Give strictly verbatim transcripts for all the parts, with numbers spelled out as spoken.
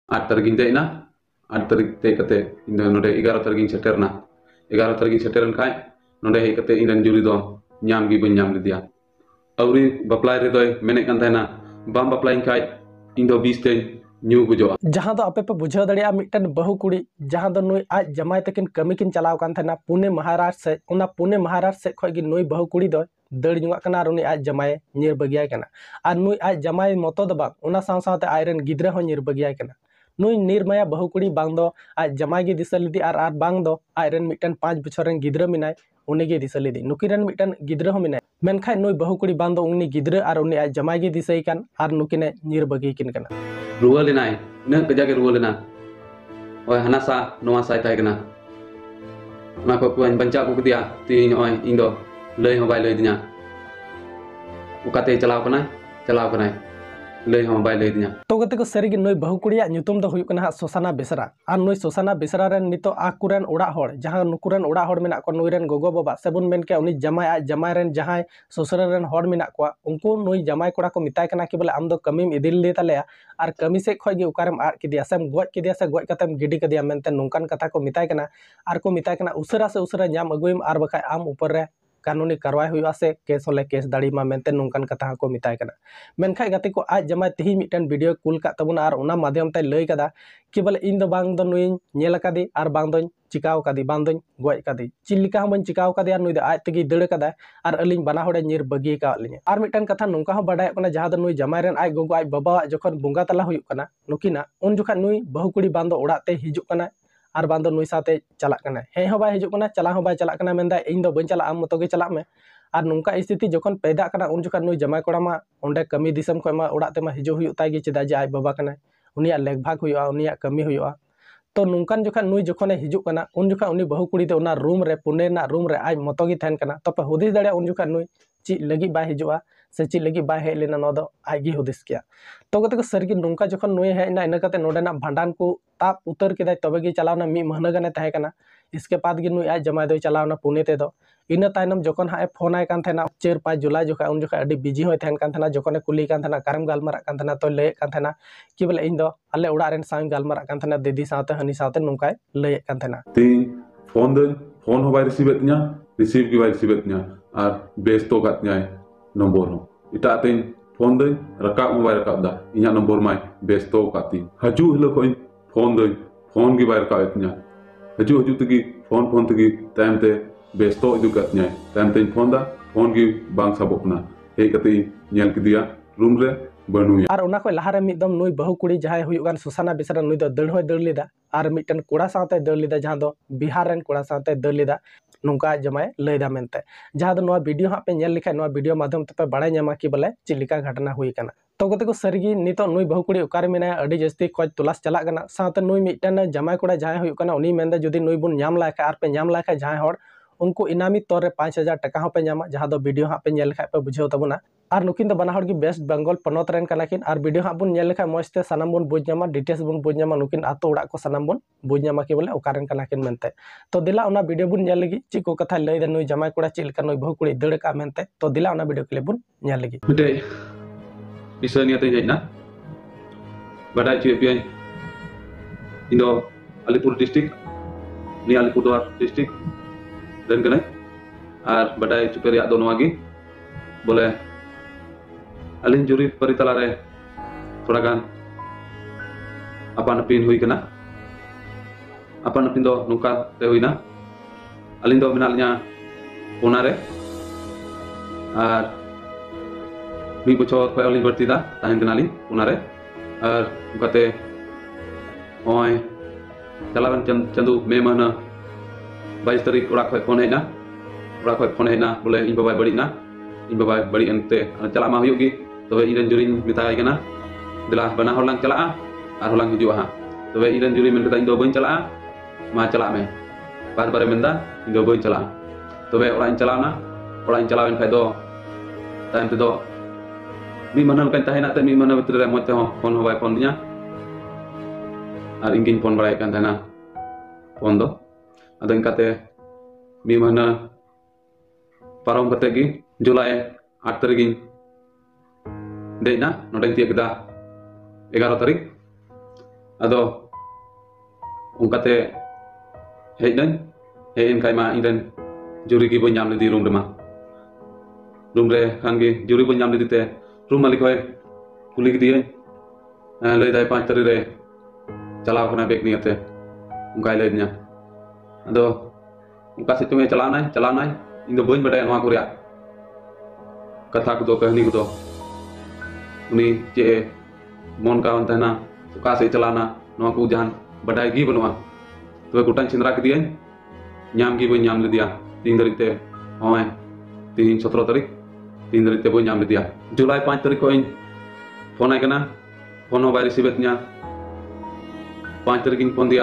आठ तारीख देना आठ तारीख ते कते नोडे ग्यारह तारीख सेटरना ग्यारह तारीख सेटरन खाय नोडे हे कते इन जुरी दो नाम गी बन नाम लिदिया अवरी बापलाय रे दोय मेने कान थाना बाम बापलाइन खाय इन दो बीस ते न्यू बुझो जहां दो आपे पे बुझाव दड़िया मिटन बहु कुड़ी जहां दो नुई आज जमाय तकिन कमी किन चलाव कान थाना पुणे महाराष्ट्र से उना पुणे महाराष्ट्र से खय गी नुई बहु कुड़ी दो दड़ जुंगा कना रुनी आज जमाय निर बगियाय कना आर नुई आज जमाय मतो द बांग उना साव सावते आयरन गिद्रा हो निर बगियाय कना नुई निर्मया बहु कुड़ी बांग दो आज जमाय गी दिसा लिदी आर आर बांग दो आयरन मिटन पाँच बछर रन गिद्रा मिनाय उनी गे दिसा लिदी नुकिरन मिटन गिद्रा हो मिनाय मेनखाय नुई बहु कुड़ी बांग दो उनी गिद्रा आर उनी आज जमाय गी दिसई कान आर नुकिने निर बगी किन कना रुआ लेनाय न कजाके रुआ लेना ओय हनासा नोवा साय ताय कना ना को को बंचा को दिया ती ओय इन दो लय हो बाय लय दिना उकाते चलाव कना चलाव कना लय हो बाय लय दिना तो गते को सरी गे नोय बहु कुड़िया ᱧᱩᱛᱩᱢ ᱫᱚ ᱦᱩᱭᱩᱜ ᱠᱟᱱᱟ सोसाना बेसरा आर नोय सोसाना बेसरा रेन नितो आकुरेन ओड़ा होड़ जहां नुकुरेन ओड़ा होड़ मेना को नोय रेन गोगो बाबा सेबुन मेन के उनी जमाय आज जमाय रेन जहां सोसरा रेन होड़ मेना को उनको नोय जमाय कोड़ा को मिताय कना कि बोले आम दो कमीम इदिल ले तालेया आर कमी से खय गे उकारेम आड़ किदिया सेम गoj किदिया से गoj कतेम गिडी कदिया मेनते नोंकान कथा को मिताय कना आर को मिताय कना उसरा से उसरा ᱧᱟᱢ अगुयम आर बखाय आम ऊपर रे कानूनी कार्रवाई हुआ से केस होले केस दाड़ी मा मेनते नोंकान कथा को मिताय कना मेनखाय गाते को आज जमाय तिही मिटन वीडियो कुल का तबुना आर उना माध्यम ते लय कदा कि बोले इन दो बांग दो नुई नेल कादी आर बांग दो चिकाव कादी बांग दो गoj कादी चिलिका हम चिकाव कादी आर नुई दो आज तगी दड़ कदा आर अलिंग बाना होड़े निर बगी का लिnya आर मिटन कथा नोंका हो बाडाय कना जहां दो नुई जमाय रेन आज गोगो आज बाबा जखन बुंगा तला हुयुक कना नुकिना उन जुखा नुई बहु कुड़ी बांग दो ओड़ा ते हिजुक कना आर बांग दो नुई साथे चलाक कना हे हो बाय हिजुक कना चला हो बाय चलाक कना मेंदा इन दो बन चला आम मतो गे चलाक में आर नोंका स्थिति जखन पैदा कना उन जुखा नुई जमाय कोड़ा मा ओंडे कमी दिसम खय मा ओड़ा ते मा हिजु हुयुक ताय गे चेदा जे आज बाबा कना उनिया लेखभाग हुयुआ उनिया कमी हुयुआ तो नोंकान जुखा नुई जखने हिजुक कना उन जुखा उनी बहु कुड़ी ते उना रूम रे पुणे ना रूम रे आज मतो गे थान कना तो पे हुदिस दाड़े उन जुखा नुई ची लगी बाय हिजुआ से ची लगी बाय हे लेना नो दो आज गे हुदिस किया तो गते को सरगी नोंका जखन नुई हे ना इना कते नोडे ना भांडान को ताप उतर केदाय तबे गे चलावना मी महना गने ताहे कना इसके बाद गे नुई आज जमाय दो चलावना पुणे ते दो इन तायनम जखन हाय फोन आय कान थेना चार पाँच जुलाई जोखा उन जोखा अडी बिजी होय थेन कान थेना जखने कुली कान थेना कारम गालमारा कान थेना तो लय कान थेना कि बोले इन दो अले उड़ा रेन साव गालमारा कान थेना दीदी सावते हनी सावते नोंकाय लय कान थेना तीन फोन दन फोन हो बाय रिसीव एतnya रिसीव की बाय रिसीव एतnya आर बेस तो कातnya नंबर हो इटा तीन फोन दन रकाब मोबाइल रकाब दा इnya नंबर माय बेस तो काती हजू हलो कोइन फोन दन फोन की बाय रकाब एतnya हजू हजू तगी फोन फोन तगी टाइम ते बेस्तो इदु katnya टाइम ते फोन दा फोन की बांग सबकना हे कते नेल किदिया रूम रे बनुया आर उना को लहारे मिदम नुई बहु कुड़ी जहाय हुयुक गान सुसाना बेसरा नुई दो दड़ होय दड़ लेदा आर मिटन कोड़ा साथे दड़ लेदा जहां दो बिहार रेन कोड़ा साथे दड़ लेदा नोंका जमाय लयदा मेनते जहां दो नोआ वीडियो हा पे नेल लिखा नोआ वीडियो माध्यम ते पे बाड़ाय न्यामा कि बोले चिलिका घटना हुई कना तो गते को सरगी नितो नुई बहु कुड़ी उकारे मेना अडी जस्ती खोज तुलास चला कना साथे नुई मिटन जमाय कोड़ा जहाय हुयुक कना उनी मेनदा जदी नुई बुन ᱧᱟᱢ लायखा आर पे ᱧᱟᱢ लायखा जहाय होड़ उनको इनामी तौर रे पाँच हजार टका हो पे ᱧᱟᱢᱟ जहां दो वीडियो हा पे नेल खाय पे बुझाव तबना आर नुकिन दो बना होड़ की वेस्ट बंगाल पनोत रेन कनाकिन आर वीडियो हा बुन नेल लेखा मस्ते सनाम बुन बुझ ᱧᱟᱢᱟ डिटेल्स बुन बुझ ᱧᱟᱢᱟ नुकिन आतो उड़ा को सनाम बुन बुझ ᱧᱟᱢᱟ कि बोले ओकारेन कनाकिन मेनते तो दिला उना वीडियो बुन नेल लगी ची को कथा लय द नुई जमाय कोड़ा चिल का नुई बहु कुड़ी दड़ का मेनते तो दिला उना वीडियो क्लिप बुन नेल लगी मिटे विषय नियते हेजना बाडाय ची पियाई इनो अलीपुर डिस्ट्रिक्ट नि अलीपुरद्वार डिस्ट्रिक्ट रेन कनाय आर बाडाय चुपे रिया दो नोवा गी बोले अलिन जुरी परितला रे थोड़ा गान अपान अपिन हुई कना अपान अपिन दो नुका ते हुईना अलिन दो मेना लिया पुना रे आर मी बछर खय अलिन भर्ती दा ताहेन कना लिन पुना रे आर उकाते ओय चलावन चंदू मे महना बाईस तारीख उड़ा खय फोन हेना उड़ा खय फोन हेना बोले इन बाबा बड़ी ना इन बाबा बड़ी अंते चला मा हुयुगी तबे इरन जुरिन मिताय कना दिला बना होलां चला आर होलां हिजुआ हा तबे इरन जुरी मेन कता इन दो बन चला मा चला में बार बार मेनदा इन दो बन चला तबे ओड़ा इन चलाना ओड़ा इन चलावेन खाय दो टाइम ते दो मी मनल kan tahena te mi mana betul mo te phone ho bai phone nya ar ingin phone barai kan tahena phone do ado ingkate mi mana parom kate gi Julai आठ तारीख देना नोटे तिया ग्यारह तारीख ado ungkate hej nañ hej en kai ma inden juri gi bo nyam di room de ma room re kan gi juri bo nyam di te room malik hoy kuli gi dien lay dai panch tari re chalaw kana bek ni ate ungkai lay nya ado ungka se tume chalaw nai chalaw nai indo boin badai noa ko ria katha ko do kahani ko do uni je mon ka antana suka se chalana noa ko jahan badai gi banua to kutan cindra ke dia nyam gi bo nyam le dia tin dari te hoy tin सत्रह तारीख tin dari te bo nyam le dia Julai पाँच तारीख ko in phone ai kana phone ho bai receive nya पाँच तारीख in phone dia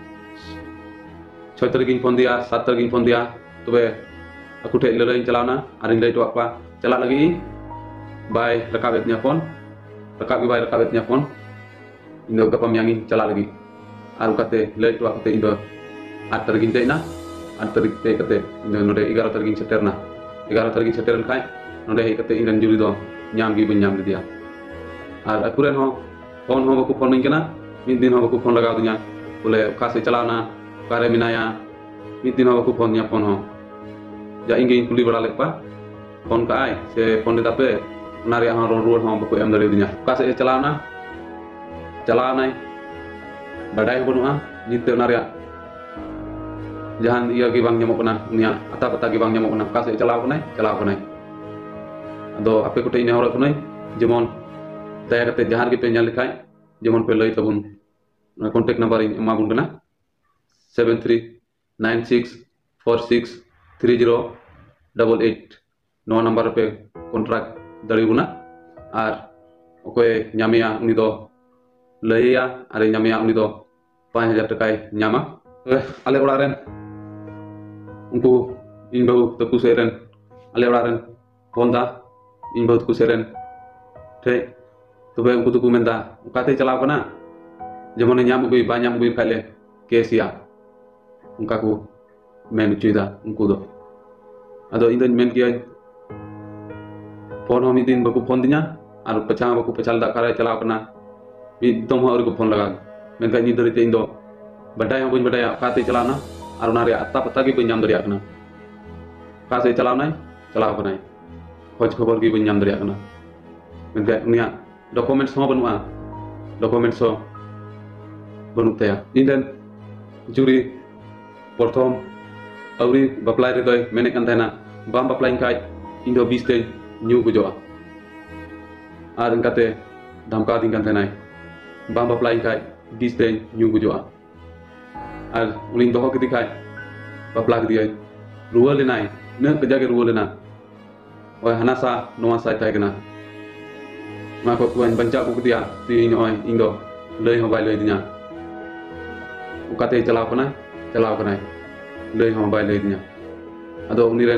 छह तारीख in phone dia सात तारीख in phone dia tobe aku te le lain chalana aring dai to apa chala lagi bai rakab nya phone rakab gi bai rakab nya phone indo gapam yang chala lagi aru kate le to kate indo आठ तारीख in na आठ तारीख te kate indo node ग्यारह तारीख in seterna ग्यारह तारीख in seter kai node hei kate inden juri do nyam gi ben nyam dia ar akuren ho phone ho baku phone kana mid din ho baku phone lagaw dinya bole ka se chalana kare minaya mid din ho baku phone nya phone ho ja inge kuli bada lepa phone ka ai se phone de tape nari ha ron ron ho baku em dari dinya ka se chalana chalana badai bonua nite nari jahan iya gi bang nyamok na nia ata pata gi bang nyamok na ka se chalaw kanai chalaw kanai ado ape ko te ine horo kanai jemon daya kate jahan gi pe nyal likhai jemon pe lay tabun contact number in ema bun kana seven three nine six four six three zero eight eight no number pe contract dari guna ar okoy nyamia uni do laya are nyamia uni do पाँच हजार टका nyama ale ora ren unku in bau taku seren ale ora ren honda in bau taku seren te tobe unku tuku menda ukate chalaw kana jemon nyam bi banyak bi khale kesia unka ku men chuida unku do ado inden men kiai phone homi din baku phone dinya aru pachang baku pachal da kare chalaw kana bi dom ho ko phone laga men ka ni dari te indo badai ho bun badai ka te chalana aru nari atta pata gi bun nyam dari akna ka se chalaw nai chalaw kana khoj khabar gi bun nyam dari akna men ka nia documents ho banua documents ho banu taya inden juri porthom auri baplai re doi mene kan thana bam baplai kai indo बीस te new bujoa ar engkate dhamka ding kan thanai bam baplai kai बीस te new bujoa ar ulin doho ke dikai bapla ke dia ruwa lenai ne kerja ke ruwa lena oi hanasa noa sai tai kana ma ko kuan banca ku dia ti oi indo lei ho bai lei dinya ukate chalaw kana chalaw kana lei ho bai lei dinya ado uniren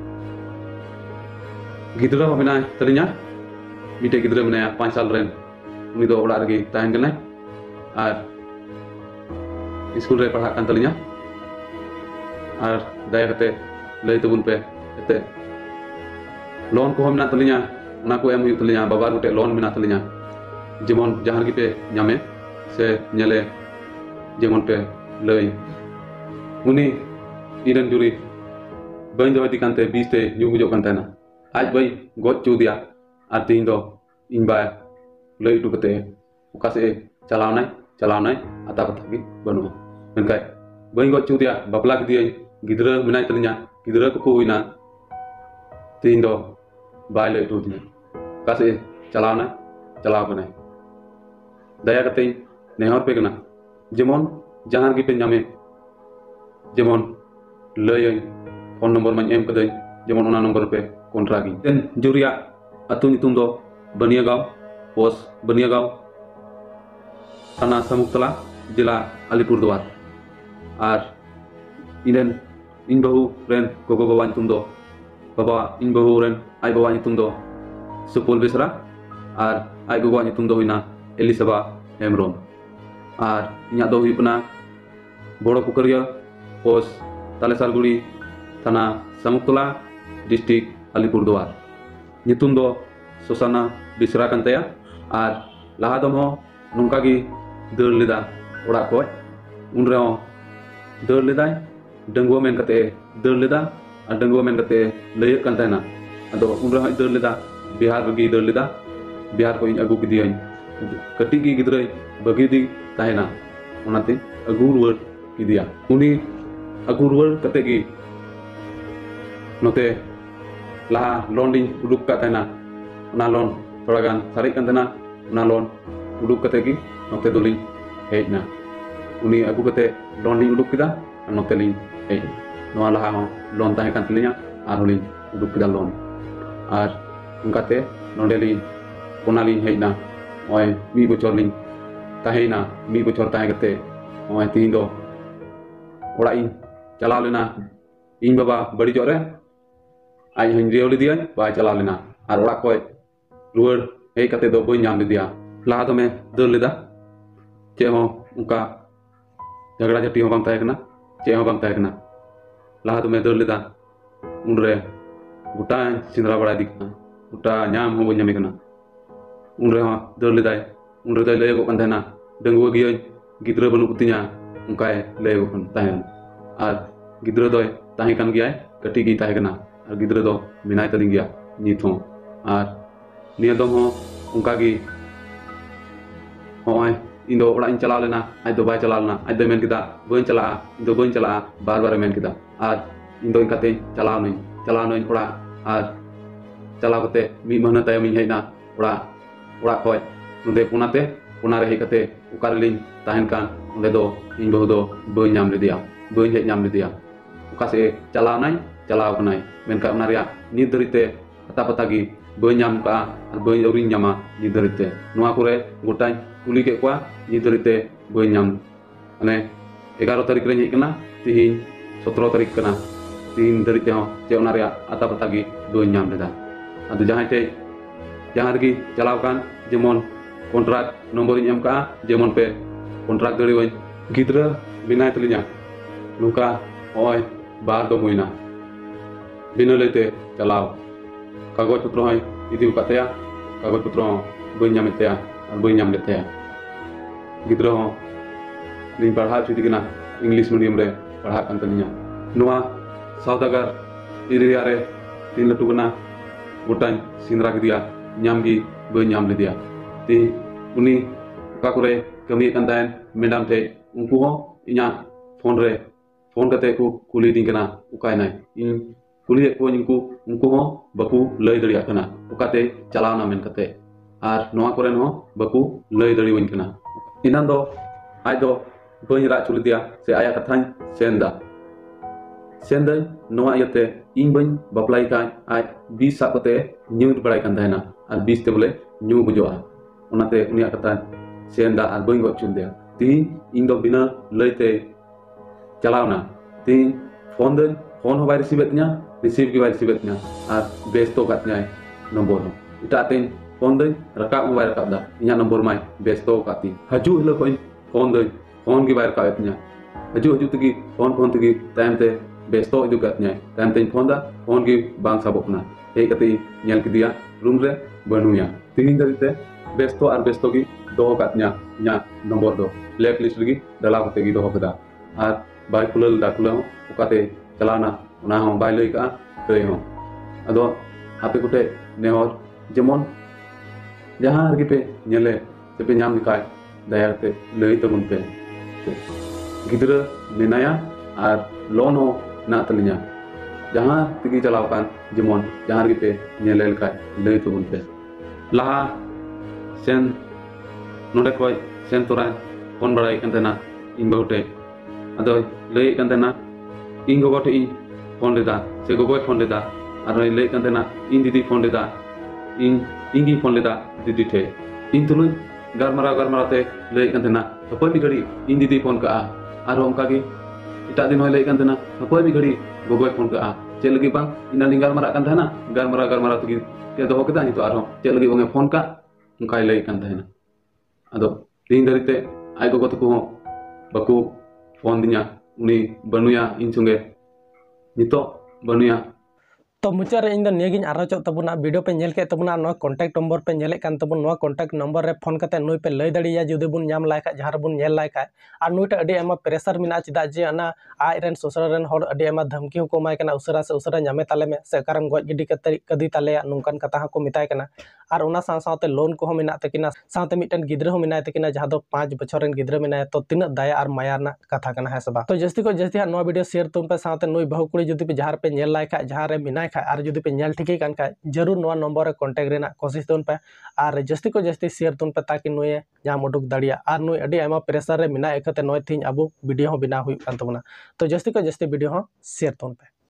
gidra ho menai tadinya mite gidra menaya पाँच साल ren uni do orak regi tahen kana ar school रे पढ़ा kan talinya ar daya kate lay tabun pe ete loan ko homna talinya ona ko em hu talinya babar gote loan mena talinya jemon jahan gi pe nyame se nyale jemon pe lay uni iren juri bain do di kante बीस te nyu bujo kan tana aj bai got chu dia ar tin do inba lay tu kate ukase chalaw nai chalaw nai ata patha gi banu menkai bain got chu dia bapla gi dia gidra menai talinya gidra ko huina tin do bai lay tu dia kase chalaw nai chalaw kanai daya kate nehor pe kana jemon jahan gi pe nyame jemon lay phone number man em kadai jemon ona number pe kontra gi den juria atu nitum do baniagaw pos baniagaw thana samuktala jila alipurduar ar inen in bahu ren gogo bawa nitum do baba in bahu ren ai bawa nitum do supul besra ar ai gogo nitum do huina elisaba hemrom ar inya do huipna bodo pukaria pos talesarguli thana samuktala district alipurduar nyutum do Susana Bisra kan taya ar laha dom ho nungka gi deur leda orak koi unre ho deur ledai denggo men kate deur leda ar denggo men kate leyek kan tahena ado unre ho deur leda bihar bagi deur leda bihar ko ing agu kidiain kati gi gidrai bagi di tahena onate agu ruwar kidia uni agu ruwar kate gi note laha loan ding uduk ka tahena ona loan thoda gan sarik kan tahena ona loan uduk kate gi note dolin hejna uni agu kate loan ding uduk kida note lin hej noa laha ho loan tahe kan telinya ar lin uduk kida loan ar ungkate nonde lin onalin hejna oi mi bocor lin tahena mi bocor tahe kate oi tin do ora in chalao lena ᱤᱧ ᱵᱟᱵᱟ ᱵᱟᱹᱲᱤᱡᱚᱜ ᱨᱮ ᱟᱡ ᱦᱚᱧ ᱨᱤᱭᱟᱹᱣ ᱞᱮᱫᱮᱭᱟ ᱵᱟᱭ ᱪᱟᱞᱟᱣ ᱞᱮᱱᱟ ᱟᱨ ᱚᱲᱟᱜ ᱠᱷᱚᱡ ᱨᱩᱣᱟᱹᱲ ᱦᱮᱡ ᱠᱟᱛᱮ ᱫᱚ ᱵᱟᱹᱧ ᱧᱟᱢ ᱞᱮᱫᱮᱭᱟ ᱞᱟᱦᱟ ᱫᱚᱢᱮ ᱫᱟᱹᱲ ᱞᱮᱫᱟ ᱪᱮᱫ ᱦᱚᱸ ᱚᱱᱠᱟ ᱡᱷᱟᱜᱲᱟ ᱡᱷᱟᱹᱴᱤ ᱦᱚᱸ ᱵᱟᱝ ᱛᱟᱦᱮᱸ ᱠᱟᱱᱟ ᱪᱮᱫ ᱦᱚᱸ ᱵᱟᱝ ᱛᱟᱦᱮᱸ ᱠᱟᱱᱟ ᱞᱟᱦᱟ ᱫᱚᱢᱮ ᱫᱟᱹᱲ ᱞᱮᱫᱟ ᱩᱱᱨᱮ ᱜᱚᱴᱟᱧ ᱥᱮᱸᱫᱽᱨᱟ ᱵᱟᱲᱟ ᱤᱫᱤ ᱠᱟᱱᱟ ᱜᱚᱴᱟ ᱧᱟᱢ ᱦᱚᱸ ᱵᱟᱹᱧ ᱧᱟᱢᱮ ᱠᱟᱱᱟ ᱩᱱᱨᱮ ᱦᱚᱸ ᱫᱟᱹᱲ ᱞᱮᱫᱟᱭ ᱩᱱᱨᱮ ᱫᱚᱭ ᱞᱟᱹᱭᱚᱜᱚᱜ ᱠᱟᱱ ᱛᱟᱦᱮᱱᱟ ᱰᱟᱺᱜᱩᱣᱟᱹ ᱜᱤᱭᱟᱹᱧ ᱜᱤᱫᱽᱨᱟᱹ ᱵᱟᱹᱱᱩᱜ ᱠᱚᱛᱤᱧᱟ ᱚᱱᱠᱟᱭ ᱞᱟᱹᱭᱚᱜᱚᱜ ᱠᱟᱱ ᱛᱟᱦᱮᱱ ᱟᱨ ᱜᱤᱫᱽᱨᱟᱹ ᱫᱚᱭ tahan kan gaya kati gi tahan kena ar gidra do minai tading gaya nit ho ar nia dom ho ungka gi hoy indo ora in chala lena ai do bai chala lena ai do men kita bain chala indo bain chala bar bar men kita ar indo in kate chala noi chala noi ora ar chala kate mi mahna tay min hei na ora ora khoi nonde punate punare hei kate ukarlin tahan kan onde do in bo do bain nyam le dia bain hei nyam le dia ukase chalao nai chalao kanai menka onaria ni derite ata patagi bain nyam ka ar bain uring nyama ni derite noa kore gotai kuli ke kwa ni derite bain nyam ane eleven tarik re hei kana tihin seventeen tarik kana tihin derite ho che onaria ata patagi bain nyam leda adu jahan te jahan lagi chalao kan jemon kontrak nomor nyam ka jemon pe kontrak dari wan gidra binai telinya luka oi bar do muina bina lete chalao kagoj putro hai idi ukatea kagoj putro bain nyam etea ar bain nyam letea gidra ho lin parha chudi kena english medium re parha kan telinya noa saudagar iriya re tin latu kena gotan sindra gidia nyam gi bain nyam ledia ti uni ka kore kami kan tan medam te unku ho inya phone re phone kate ku kuli ding kana ukai nai in kuli ko ninku unku ho baku lay dari kana ukate chalana men kate ar noa koren ho baku lay dari win kana inan do ai do bain ra chuli dia se aya kathan senda senda noa yate in bain baplai kai ai bis sa kate nyut barai kan dana ar bis te bole nyu bujoa onate unia kata senda ar bain go chul dia ti in do bina lay te chalao na ti phone den phone ho bai receive nya receive gi bai receive nya ar besto katnya nombor ho ita ten phone den rakap mo bai rakap da inya nombor mai besto kati haju hilo koin phone den phone gi bai rakap nya haju haju tigi phone phone tigi time te besto itu katnya time te phone da phone gi bang sabok na ei kati nyal ki dia room re banuya tin darite besto ar besto gi do katnya nya nombor do black list lagi dala kate gi do kada ar bai kulal da kulal ukate chalana ona ho bai lei ka tei ho ado ape kute nehor jemon jahan argi pe nyele tepe nyam nikai daya te lei tabun pe gidra menaya ar loan ho na talinya jahan tigi chalaukan jemon jahan argi pe nyele kai lei tabun pe laha sen node koi sen toran phone barai kan tena in baute ado lei kan tena in gogo te in phone leda se gogo phone leda ar lei kan tena in didi phone leda in ingi phone leda didi the in tulu garmara garmara te lei kan tena apa bi gadi in didi phone ka ar onka gi ita din hoi lei kan tena apa bi gadi gogo phone ka che lagi bang ina ling garmara kan tena garmara garmara tu gi te do kita itu ar che lagi bang phone ka onka lei kan tena ado din darite ai gogo tu ko baku phone dinya uni banuya in sunge nito banuya तो मुचाद रे इन द नियगिन आरोचो तबुना video पे नेल के तबुना नो कॉन्टैक्ट नंबर पे नेले कान तबुन नो कॉन्टैक्ट नंबर रे फोन कते नुई पे लई दड़िया जुदि बुन नाम लाय का जहां रे बुन नेल लाय का आर नुईटा अडी एमा प्रेशर मिना चिदा जे अना आय रेन सोशल रेन होड़ अडी एमा धमकी को माय कना उसरा से उसरा नामे ताले में से कारम गoj गिडी कते कदी ताले नुंकन कथा हा को मिताय कना आर उना साव सावते लोन को मिना तकिना सावते मिटन गिद्रा हो मिनाय तकिना जहां दो पाँच बछर रेन गिद्रा मिनाय तो तिना दया आर माया ना कथा कना है सबा तो जस्ती को जस्ती हा नो वीडियो शेयर तुम पे सावते नुई बहु कुड़ी जुदि पे जहां पे नेल लाय का जहां रे मिनाय का आर जुदि पे नेल ठिके कान का जरूर नो नंबर रे कॉन्टैक्ट रेना कोशिश तुन पे आर जस्ती को जस्ती शेयर तुन पे ताकि नुए जाम उडुक दड़िया आर नुई अडी एमा प्रेशर रे मिनाय एकते नोय थिन अबु वीडियो हो बिना हुई कान तबना तो जस्ती को जस्ती वीडियो हो शेयर तुन पे।